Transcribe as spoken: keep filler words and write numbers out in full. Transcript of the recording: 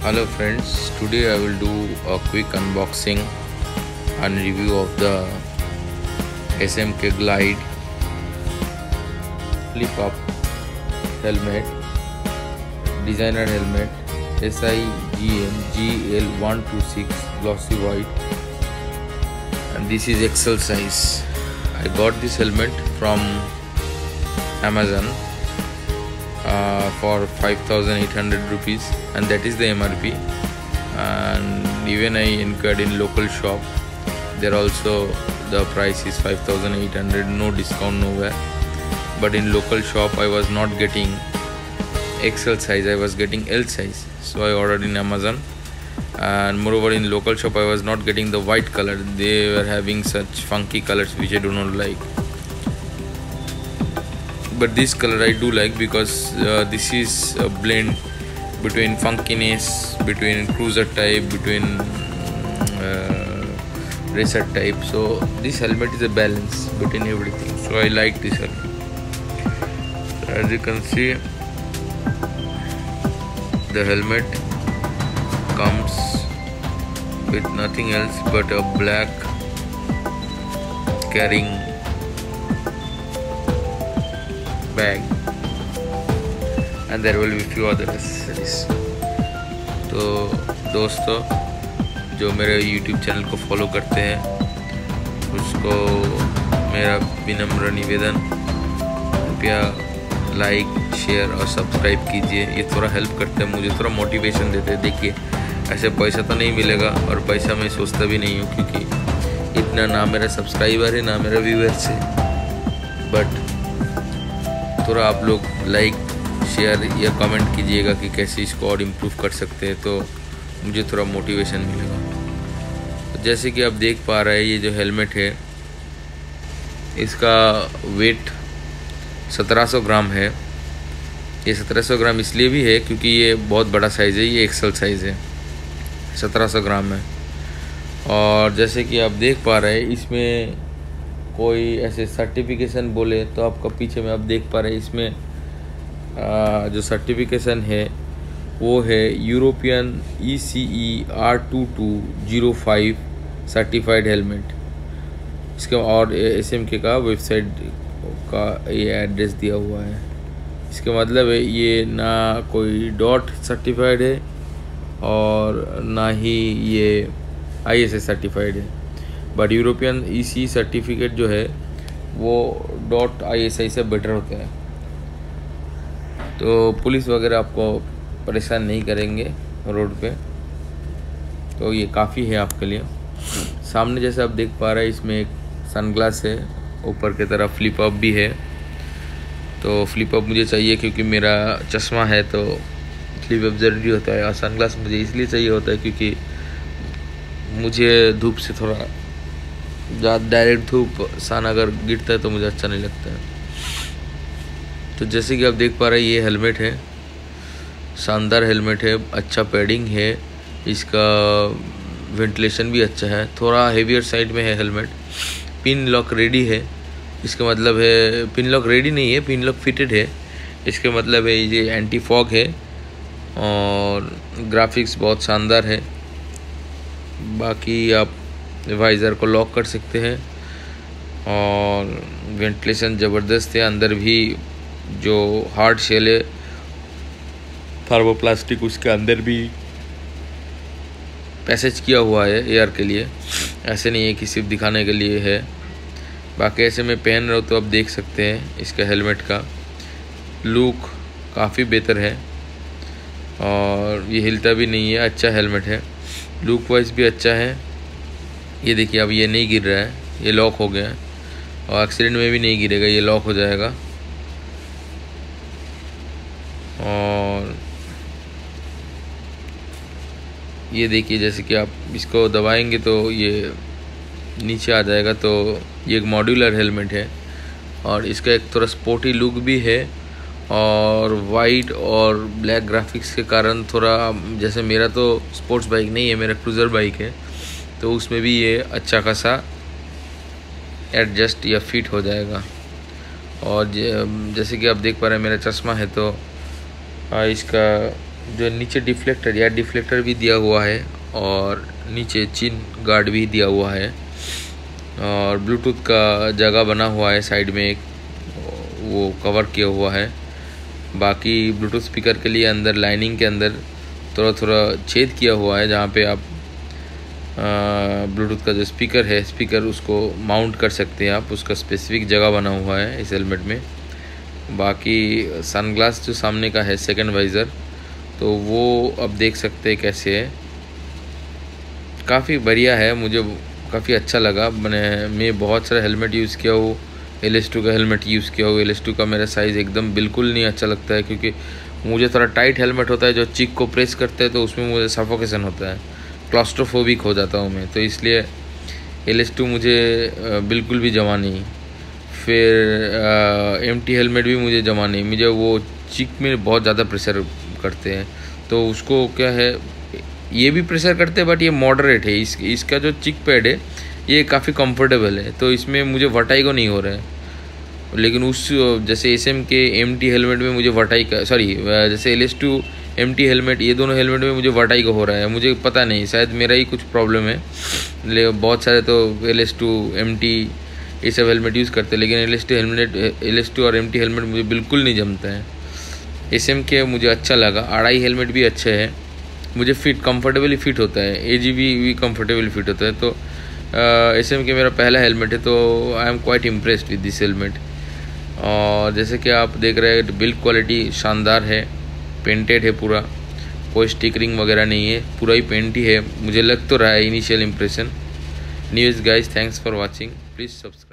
Hello friends, today I will do a quick unboxing and review of the S M K Glide flip up helmet, designer helmet S I G M G L one two six glossy white, and this is X L size. I got this helmet from Amazon uh, for five thousand eight hundred rupees, and that is the M R P. And even I inquired in local shop, there also the price is five thousand eight hundred, no discount nowhere. But in local shop I was not getting X L size, I was getting L size, so I ordered in Amazon. And moreover, in local shop I was not getting the white color, they were having such funky colors which I do not like. But this color I do like because uh, this is a blend between funkiness, between cruiser type, between uh, racer type. So this helmet is a balance between everything, so I like this helmet. As you can see, the helmet comes with nothing else but a black carrying bag, and there will be few other accessories. तो दोस्तों, जो मेरे YouTube channel को follow करते हैं उसको मेरा विनम्र निवेदन, कृपया लाइक, शेयर और सब्सक्राइब कीजिए। ये थोड़ा हेल्प करता है मुझे, थोड़ा मोटिवेशन देते हैं। देखिए, ऐसे पैसा तो नहीं मिलेगा और पैसा मैं सोचता भी नहीं हूँ, क्योंकि इतना ना मेरा सब्सक्राइबर है ना मेरा व्यूअर्स है। बट थोड़ा आप लोग लाइक, शेयर या कमेंट कीजिएगा कि कैसे इसको और इम्प्रूव कर सकते हैं, तो मुझे थोड़ा मोटिवेशन मिलेगा। तो जैसे कि आप देख पा रहे हैं, ये जो हेलमेट है इसका वेट सत्रह सौ ग्राम है। ये सत्रह सौ ग्राम इसलिए भी है क्योंकि ये बहुत बड़ा साइज़ है, ये एक्सल साइज़ है, सत्रह सौ ग्राम है। और जैसे कि आप देख पा रहे हैं, इसमें कोई ऐसे सर्टिफिकेशन बोले तो आपका पीछे में आप देख पा रहे हैं, इसमें आ, जो सर्टिफिकेशन है वो है European E C E R two two zero five certified helmet. इसके और एस एम के का वेबसाइट का ये एड्रेस दिया हुआ है। इसका मतलब है ये ना कोई डॉट सर्टिफाइड है और ना ही ये आई एस ए सर्टिफाइड है, but European E C certificate जो है वो डॉट आई एस आई से बेटर होता है। तो पुलिस वगैरह आपको परेशान नहीं करेंगे रोड पे, तो ये काफ़ी है आपके लिए। सामने जैसे आप देख पा रहे हैं, इसमें एक सनग्लास है, ऊपर की तरफ फ्लिप अप भी है। तो फ्लिप अप मुझे चाहिए क्योंकि मेरा चश्मा है, तो फ्लिप अप ज़रूरी होता है। और सनग्लास मुझे इसलिए चाहिए होता है क्योंकि मुझे धूप से थोड़ा ज़्यादा डायरेक्ट धूप सन अगर गिरता है तो मुझे अच्छा नहीं लगता है। तो जैसे कि आप देख पा रहे हैं, ये हेलमेट है, शानदार हेलमेट है, अच्छा पैडिंग है, इसका वेंटिलेशन भी अच्छा है, थोड़ा हेवियर साइड में है हेलमेट। पिन लॉक रेडी है, इसका मतलब है पिन लॉक रेडी नहीं है, पिन लॉक फिटेड है। इसका मतलब है ये एंटी फॉग है, और ग्राफिक्स बहुत शानदार है। बाकी आप वाइज़र को लॉक कर सकते हैं, और वेंटिलेशन ज़बरदस्त है। अंदर भी जो हार्ड शेल है थर्मोप्लास्टिक, उसके अंदर भी पैसेज किया हुआ है एयर के लिए, ऐसे नहीं है कि सिर्फ दिखाने के लिए है। बाकी ऐसे में पहन रहा हूँ तो आप देख सकते हैं इसका हेलमेट का लुक काफ़ी बेहतर है, और ये हिलता भी नहीं है, अच्छा हेलमेट है, लुक वाइज भी अच्छा है। ये देखिए, अब ये नहीं गिर रहा है, ये लॉक हो गया है, और एक्सीडेंट में भी नहीं गिरेगा, ये लॉक हो जाएगा। और ये देखिए, जैसे कि आप इसको दबाएंगे तो ये नीचे आ जाएगा। तो ये एक मॉड्यूलर हेलमेट है, और इसका एक थोड़ा स्पोर्टी लुक भी है, और वाइट और ब्लैक ग्राफिक्स के कारण थोड़ा, जैसे मेरा तो स्पोर्ट्स बाइक नहीं है, मेरा क्रूज़र बाइक है, तो उसमें भी ये अच्छा खासा एडजस्ट या फिट हो जाएगा। और जैसे कि आप देख पा रहे हैं, मेरा चश्मा है, तो इसका जो नीचे डिफ्लेक्टर या डिफ्लेक्टर भी दिया हुआ है और नीचे चिन गार्ड भी दिया हुआ है और ब्लूटूथ का जगह बना हुआ है साइड में, एक वो कवर किया हुआ है। बाकी ब्लूटूथ स्पीकर के लिए अंदर लाइनिंग के अंदर थोड़ा थोड़ा छेद किया हुआ है जहाँ पे आप ब्लूटूथ का जो स्पीकर है स्पीकर उसको माउंट कर सकते हैं आप, उसका स्पेसिफिक जगह बना हुआ है इस हेलमेट में। बाकी सनग्लास जो सामने का है सेकंड वाइज़र, तो वो अब देख सकते हैं कैसे है, काफ़ी बढ़िया है, मुझे काफ़ी अच्छा लगा। मैंने मैं बहुत सारा हेलमेट यूज़ किया हूँ, एल एस टू का हेलमेट यूज़ किया हूँ। एल एस टू का मेरा साइज़ एकदम बिल्कुल नहीं अच्छा लगता है, क्योंकि मुझे थोड़ा टाइट हेलमेट होता है जो चिक को प्रेस करते हैं तो उसमें मुझे सफोकेशन होता है, क्लॉस्ट्रोफोबिक हो जाता हूँ मैं, तो इसलिए एल एस टू मुझे बिल्कुल भी जमा नहीं। फिर एम टी हेलमेट भी मुझे जमा नहीं, मुझे वो चिक में बहुत ज़्यादा प्रेशर करते हैं, तो उसको क्या है, ये भी प्रेशर करते हैं बट ये मॉडरेट है। इस इसका जो चिक पैड है ये काफ़ी कंफर्टेबल है, तो इसमें मुझे वर्टाइगो नहीं हो रहा है। लेकिन उस जैसे S M K M T helmet में मुझे वर्टाइगो, सॉरी जैसे L S two M T helmet, ये दोनों हेलमेट में मुझे वर्टाइगो हो रहा है। मुझे पता नहीं, शायद मेरा ही कुछ प्रॉब्लम है। लेकिन बहुत सारे तो L S two M T ये सब हेलमेट यूज़ करते हैं, लेकिन L S two helmet L S two और एम टी हेलमेट मुझे बिल्कुल नहीं जमता है। एस एम के मुझे अच्छा लगा, आड़ाई हेलमेट भी अच्छे है, मुझे फिट कंफर्टेबली फिट होता है, ए जी भी भी कंफर्टेबली फिट होता है। तो एस एम के मेरा पहला हेलमेट है, तो I am quite impressed with this helmet. और जैसे कि आप देख रहे हैं बिल्ड क्वालिटी शानदार है, पेंटेड है पूरा, कोई स्टिकरिंग वगैरह नहीं है, पूरा ही पेंट ही है, मुझे लग तो रहा है initial impression. News guys, thanks for watching, please subscribe.